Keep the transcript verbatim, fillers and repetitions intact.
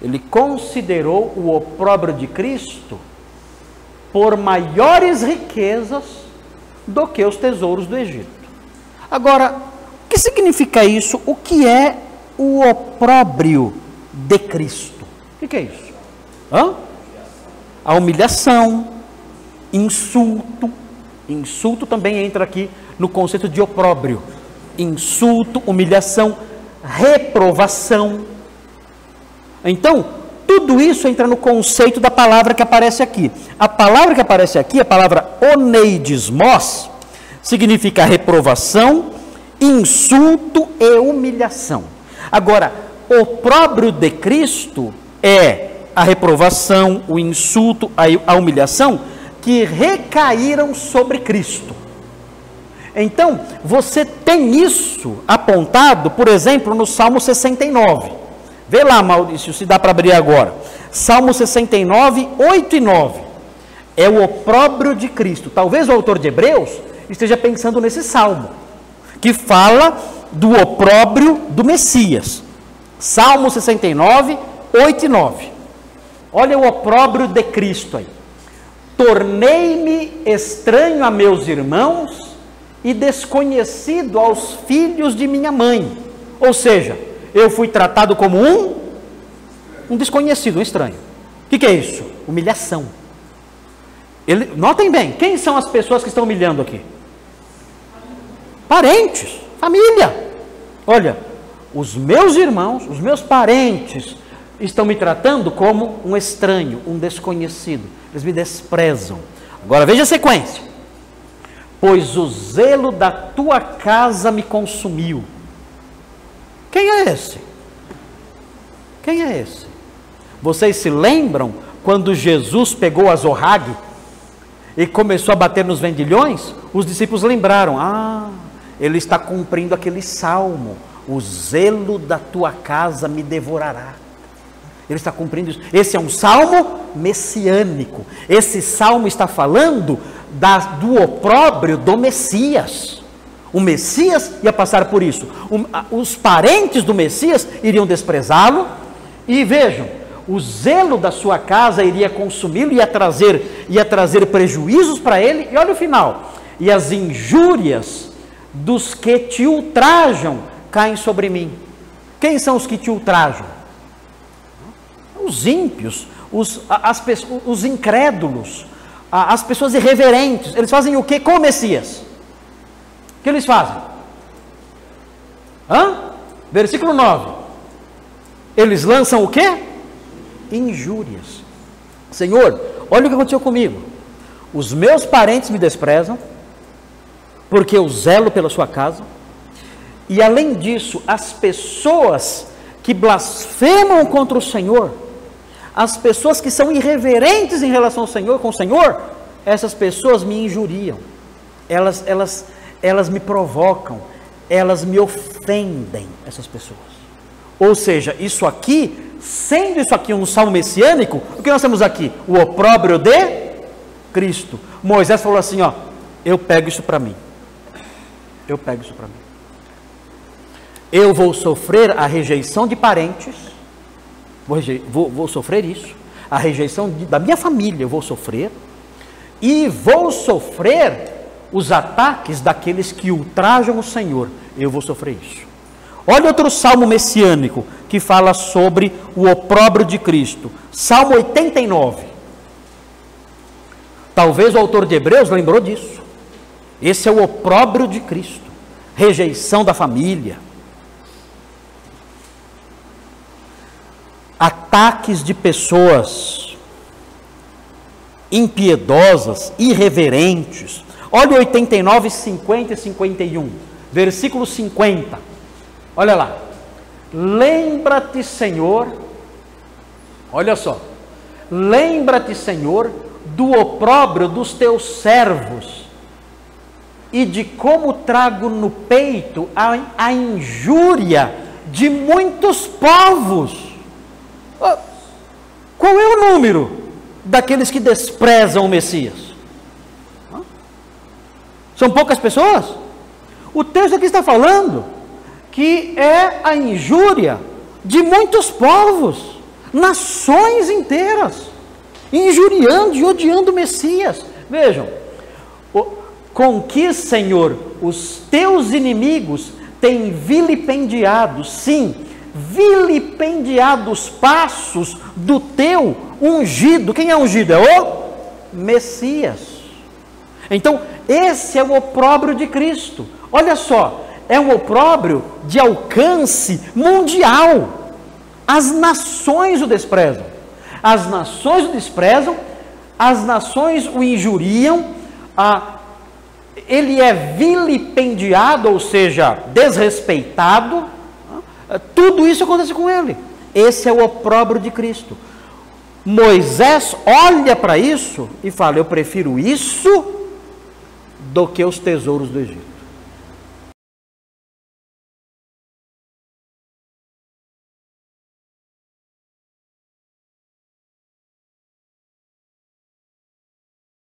Ele considerou o opróbrio de Cristo por maiores riquezas do que os tesouros do Egito. Agora, o que significa isso? O que é o opróbrio de Cristo? O que, que é isso? Hã? A humilhação, insulto. Insulto também entra aqui no conceito de opróbrio. Insulto, humilhação, reprovação. Então, tudo isso entra no conceito da palavra que aparece aqui. A palavra que aparece aqui, a palavra oneidismos, significa reprovação, insulto e humilhação. Agora, o opróbrio de Cristo é a reprovação, o insulto, a humilhação que recaíram sobre Cristo. Então, você tem isso apontado, por exemplo, no Salmo sessenta e nove. Vê lá, Maurício, se dá para abrir agora. Salmo sessenta e nove, oito e nove. É o opróbrio de Cristo. Talvez o autor de Hebreus esteja pensando nesse salmo, que fala do opróbrio do Messias. Salmo sessenta e nove, oito e nove. Olha o opróbrio de Cristo aí. Tornei-me estranho a meus irmãos e desconhecido aos filhos de minha mãe. Ou seja, eu fui tratado como um, um desconhecido, um estranho. O que, que é isso? Humilhação. Ele, notem bem, quem são as pessoas que estão humilhando aqui? Parentes, família. Olha, os meus irmãos, os meus parentes estão me tratando como um estranho, um desconhecido. Eles me desprezam. Agora veja a sequência. Pois o zelo da tua casa me consumiu. Quem é esse? Quem é esse? Vocês se lembram quando Jesus pegou a zorrague e começou a bater nos vendilhões? Os discípulos lembraram: ah, ele está cumprindo aquele salmo: o zelo da tua casa me devorará. Ele está cumprindo isso. Esse é um salmo messiânico. Esse salmo está falando da, do opróbrio do Messias. O Messias ia passar por isso. O, os parentes do Messias iriam desprezá-lo. E vejam, o zelo da sua casa iria consumi-lo, ia trazer, ia trazer prejuízos para ele. E olha o final: e as injúrias dos que te ultrajam caem sobre mim. Quem são os que te ultrajam? Os ímpios, os, as, os incrédulos, as pessoas irreverentes. Eles fazem o que com o Messias? O que eles fazem? Hã? Versículo nove. Eles lançam o quê? Injúrias. Senhor, olha o que aconteceu comigo. Os meus parentes me desprezam, porque eu zelo pela sua casa. E além disso, as pessoas que blasfemam contra o Senhor, as pessoas que são irreverentes em relação ao Senhor, com o Senhor, essas pessoas me injuriam, elas, elas, elas me provocam, elas me ofendem, essas pessoas. Ou seja, isso aqui, sendo isso aqui um salmo messiânico, o que nós temos aqui? O opróbrio de Cristo. Moisés falou assim, ó, eu pego isso para mim, eu pego isso para mim. Eu vou sofrer a rejeição de parentes, vou, vou, vou sofrer isso, a rejeição de, da minha família eu vou sofrer, e vou sofrer os ataques daqueles que ultrajam o Senhor, eu vou sofrer isso. Olha outro salmo messiânico que fala sobre o opróbrio de Cristo, Salmo oitenta e nove. Talvez o autor de Hebreus lembrou disso. Esse é o opróbrio de Cristo, rejeição da família, ataques de pessoas impiedosas, irreverentes. Olha oitenta e nove, cinquenta e cinquenta e um, versículo cinquenta, olha lá. Lembra-te, Senhor, olha só, lembra-te, Senhor, do opróbrio dos teus servos, e de como trago no peito a, a injúria de muitos povos. Qual é o número daqueles que desprezam o Messias? São poucas pessoas? O texto aqui está falando que é a injúria de muitos povos. nações inteiras, injuriando e odiando o Messias. Vejam, com que, Senhor, os teus inimigos têm vilipendiado, sim, vilipendiado os passos do teu ungido. Quem é ungido? É o Messias. Então, esse é o opróbrio de Cristo. Olha só, é um opróbrio de alcance mundial. As nações o desprezam. As nações o desprezam, as nações o injuriam, a, ele é vilipendiado, ou seja, desrespeitado. Tudo isso acontece com ele. Esse é o opróbrio de Cristo. Moisés olha para isso e fala: eu prefiro isso do que os tesouros do Egito.